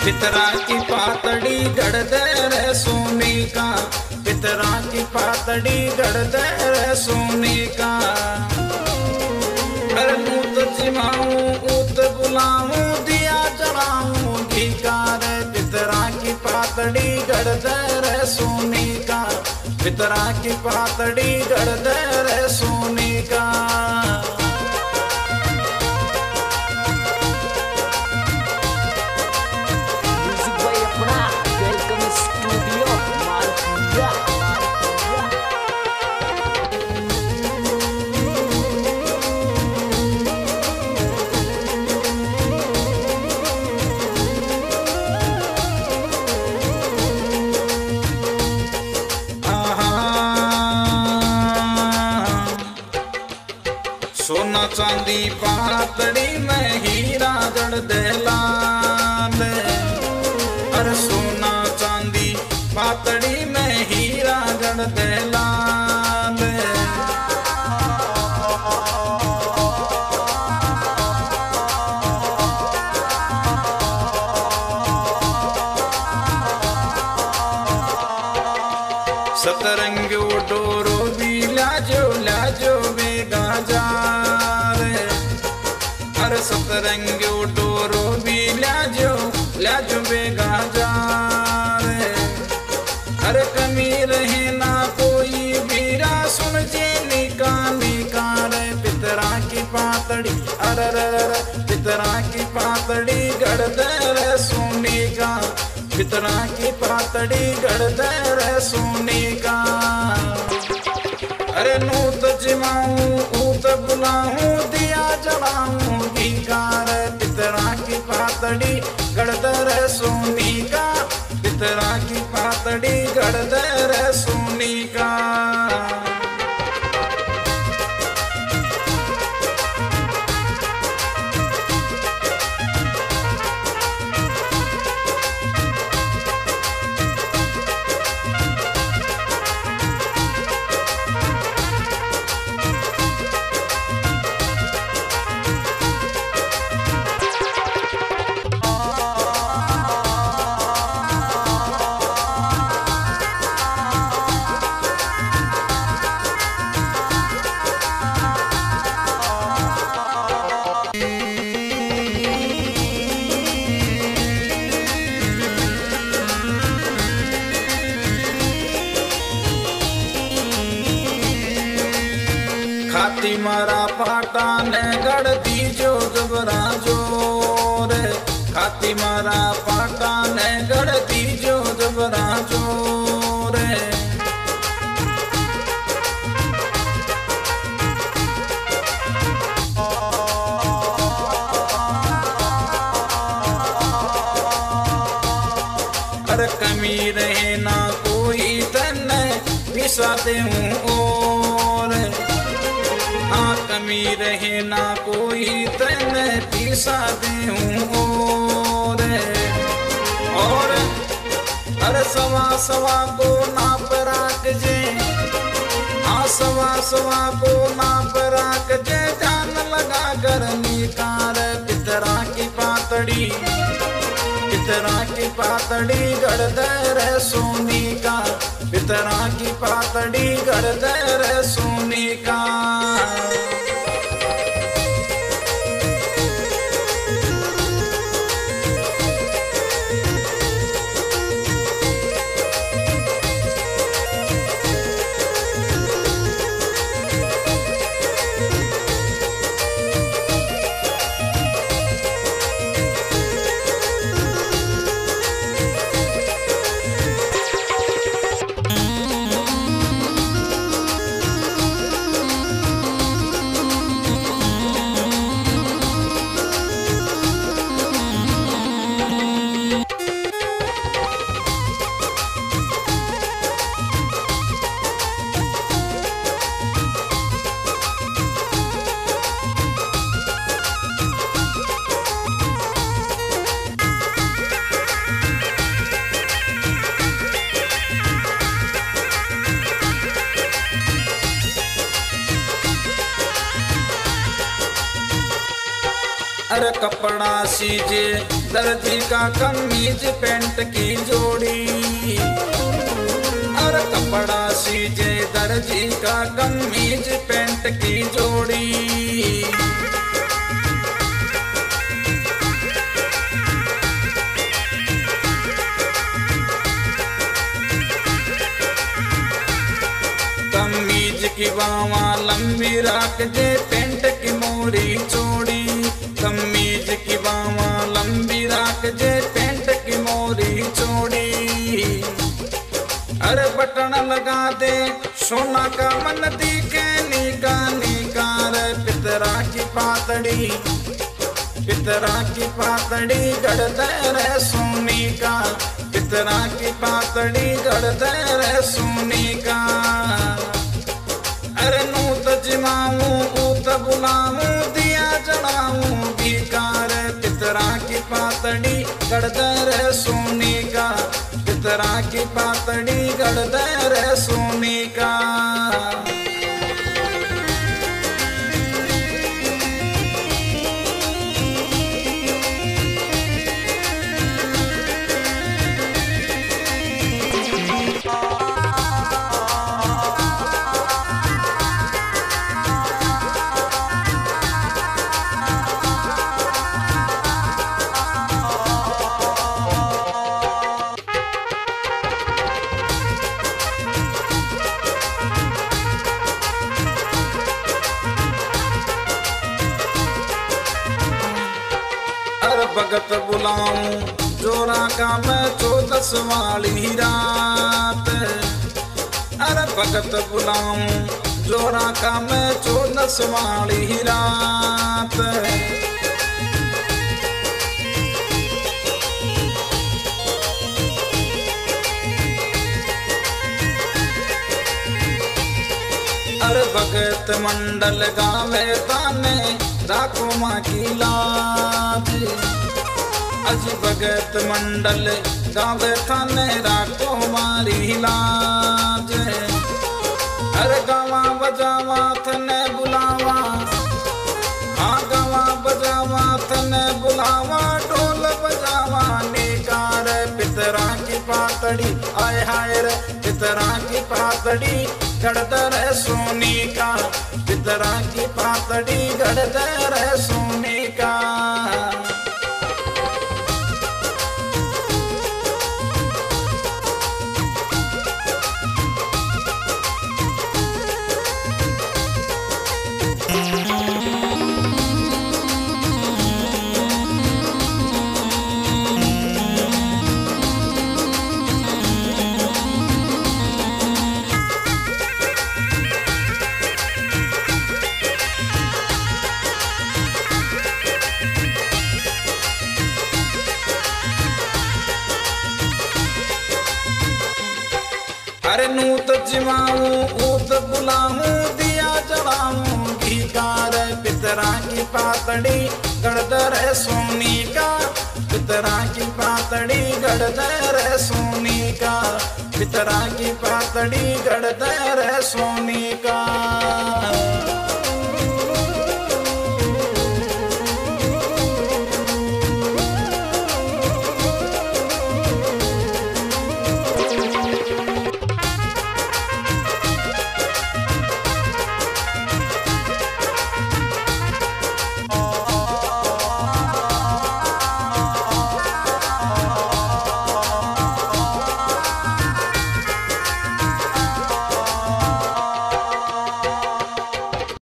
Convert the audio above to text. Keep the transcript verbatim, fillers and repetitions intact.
पितरा की पातड़ी गढ़ दे रे सोने का, पितरा की पातड़ी गढ़ दे रे सोने का। अरे ऊत जिमाऊं ऊत बुलाऊं दिया जलाऊं घी का रे, पितरा की पातड़ी गढ़ दे रे सोने का, पितरा की पातड़ी गढ़ दे रे सोने का। सोना चांदी पातड़ी में हीरा जड़ दे लाल, अरे सोना चांदी पातड़ी में हीरा जड़ दे लाल। सतरंगो डोरो भी लाजो लाजो बेगा जा, अरे सतरंगो डोरो भी लाजो लाजो बेगा जा रे। अरे कमी रहे ना कोई बीरा सुन जे निका निका रे, पितरा की पातड़ी अरे रे रे, पितरा की पातड़ी गढ़ दे रे सोने का, पितरा की पातड़ी गढ़ दे रे सोने का। अरे नूत जिमाऊं ऊत बुलाऊं दिया जलाऊं घी का रे, पितरा की पातड़ी गढ़ दे रे सोने का, पितरा की पातड़ी गढ़ दे रे सोने का। खाती मारा पाटा ने गढ़ दी जो जबरा जोर, खाती मारा पाटा ने गढ़ दी जो जबरा जोर। अरे कमी रहे ना कोई तन पिसाते हूँ और, हाँ कमी रहे ना कोई तन पीसा दे हूँ और। और अरे सवा सवा को नाप राख जे, हाँ सवा सवा को नाप राख जे, जान लगा कर निकार पितरा की पातड़ी, पितरा की पातड़ी गढ़ दे रे सोने का, पितरा की पातड़ी गढ़ दे रे सोने का। अरे कपड़ा सीजे दर्जी का कमीज पेंट की जोड़ी, अरे कपड़ा सीजे दर्जी का कमीज पेंट की जोड़ी। कमीज की बावा लंबी रख दे पेंट की मोरी चौड़ी, कमीज की बावा लंबी रख दे पेंट की मोरी चौड़ी। अरे बटन लगा दे सोना का मन दिखे निका निकार, पितरा की पातड़ी पितरा की पातड़ी गढ़ते रे सोनी का, पितरा की पातड़ी गढ़ते रे सोनी का। अरे नूत जिमाऊं ऊत बुलाऊं दिया जलाऊं भिकार, पितरा की पातड़ी गढ़ते रे सोनी का, पितरा की पातड़ी गढ़ते रे सोनी का। भगत बुलाऊं जोरा का मैं चौदस वाली रात, अरे भगत बुलाऊं जोरा का मैं चौदस वाली रात। अरे भगत मंडल गावे ताने राखो माँ की लाज, अजी भगत मंडल गावे थाने राखो मारी लाज। अरे गावा बजावा थने बुलावा, हाँ गावा बजावा थने बुलावा, ढोल बजावा निकार, पितरा की पातड़ी आय हाय रे, पितरा की पातड़ी गढ़ते रे सोनी का, पितरा की पातड़ी गढ़ते रे सोनी का। अरे नूत जिमाऊं ऊत बुलाऊं दिया जलाऊं घीकार, पितरा की पातड़ी गढ़ते रे सोनी का, पितरा की पातड़ी गढ़ते रे सोनी का, पितरा की पातड़ी गढ़ते रे सोनी का।